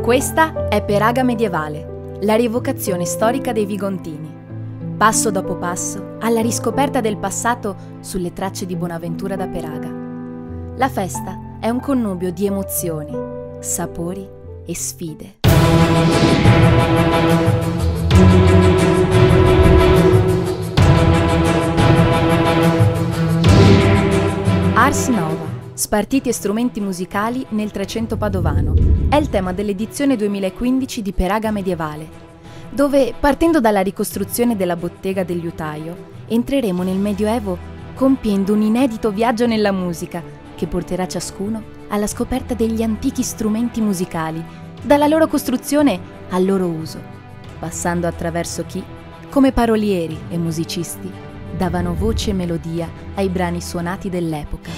Questa è Peraga medievale, la rievocazione storica dei Vigontini. Passo dopo passo, alla riscoperta del passato sulle tracce di Bonaventura da Peraga. La festa è un connubio di emozioni, sapori e sfide. Ars Nova, spartiti e strumenti musicali nel Trecento padovano, è il tema dell'edizione 2015 di Peraga medievale, dove, partendo dalla ricostruzione della bottega del liutaio, entreremo nel Medioevo compiendo un inedito viaggio nella musica che porterà ciascuno alla scoperta degli antichi strumenti musicali, dalla loro costruzione al loro uso, passando attraverso chi, come parolieri e musicisti, davano voce e melodia ai brani suonati dell'epoca.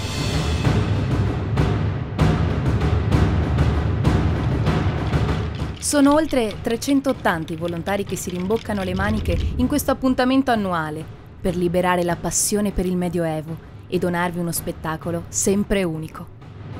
Sono oltre 380 i volontari che si rimboccano le maniche in questo appuntamento annuale per liberare la passione per il Medioevo e donarvi uno spettacolo sempre unico.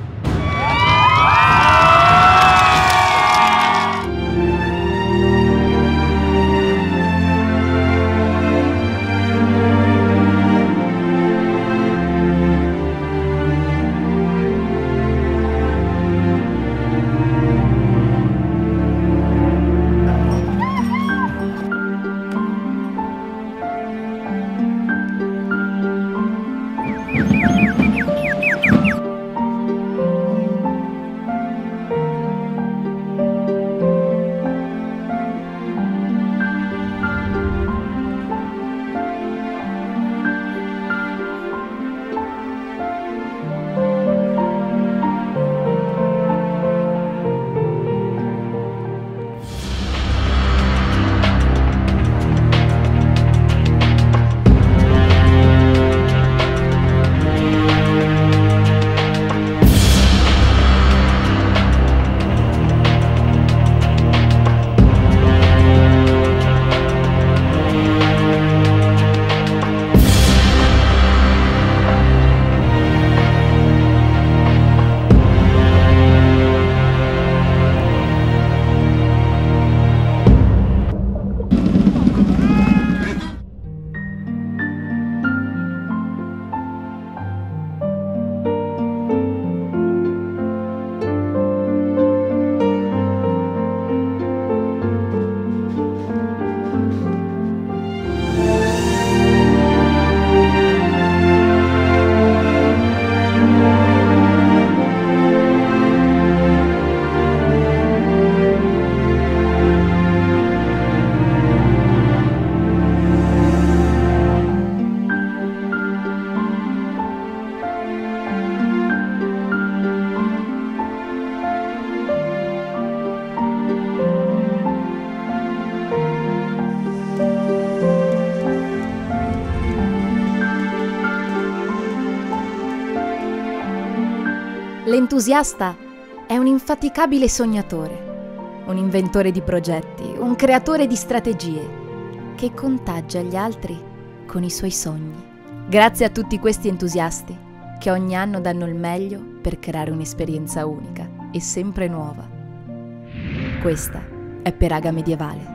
L'entusiasta è un infaticabile sognatore, un inventore di progetti, un creatore di strategie, che contagia gli altri con i suoi sogni. Grazie a tutti questi entusiasti che ogni anno danno il meglio per creare un'esperienza unica e sempre nuova. Questa è Peraga medievale.